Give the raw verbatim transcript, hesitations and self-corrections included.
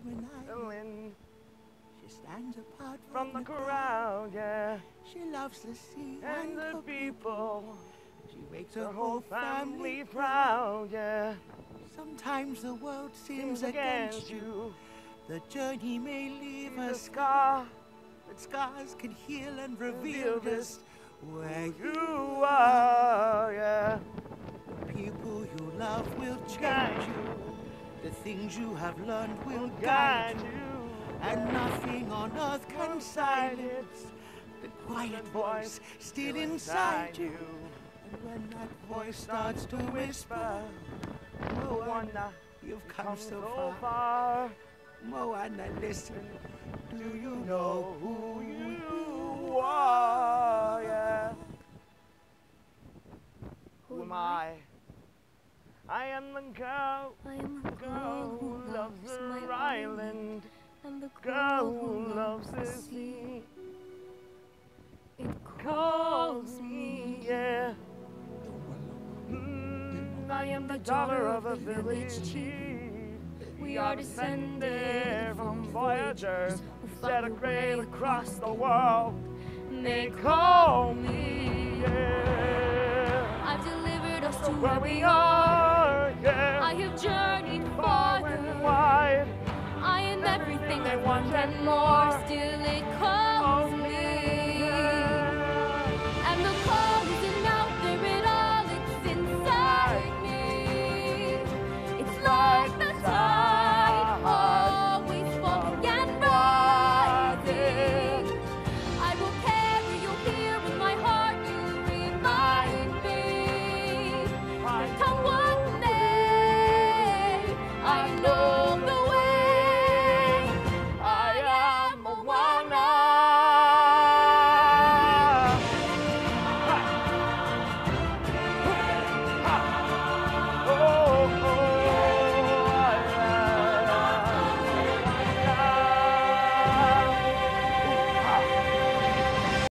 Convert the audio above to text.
from an island. She stands apart From the crowd, yeah. She loves the sea And the people. She makes Her her whole family proud, yeah. Sometimes the world seems Seems against against you. you. The journey may leave The a scar. but scars can heal and Reveal reveal just just where you You are, yeah. The people you love will Guide change you. you. The things you have learned will Will guide guide you. you. And nothing on earth can Will silence the quiet voice still inside you. And when that voice starts to whisper, Moana, Moana, you've come come so so far. far. Moana, listen, do you Know know who who you are, yeah. Who am I? I am the girl, I am the girl who loves my her island, and the girl who loves the sea. It Calls me, yeah. Mm, I am the daughter of a village chief. We are descended from voyagers who set a trail across the world. They call me, yeah. I've delivered us So to where we are, yeah. I have journeyed Far farther. and wide. I am everything I want and more. Still it calls